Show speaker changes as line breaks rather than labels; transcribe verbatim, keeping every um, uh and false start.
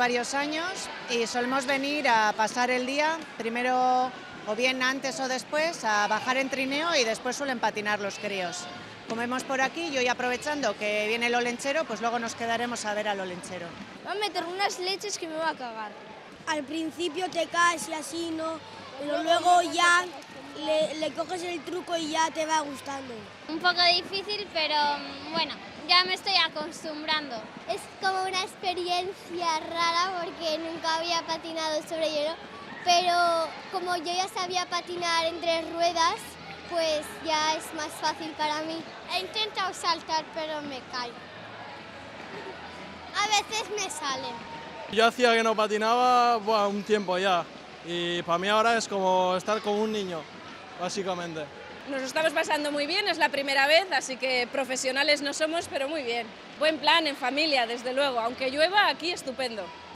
varios años y solemos venir a pasar el día, primero o bien antes o después, a bajar en trineo y después suelen patinar los críos. Comemos por aquí y hoy, aprovechando que viene el olenchero, pues luego nos quedaremos a ver al olenchero.
Va a meter unas leches que me va a cagar.
Al principio te caes y así, ¿no? Pero luego ya le, le coges el truco y ya te va gustando.
Un poco difícil, pero bueno, ya me estoy acostumbrando.
Es como una experiencia rara porque nunca había patinado sobre hielo, pero como yo ya sabía patinar en tres ruedas, pues ya es más fácil para mí.
He intentado saltar, pero me caigo.
A veces me sale.
Yo hacía que no patinaba buah, un tiempo ya y para mí ahora es como estar como un niño, básicamente.
Nos lo estamos pasando muy bien, es la primera vez, así que profesionales no somos, pero muy bien. Buen plan en familia, desde luego, aunque llueva aquí estupendo.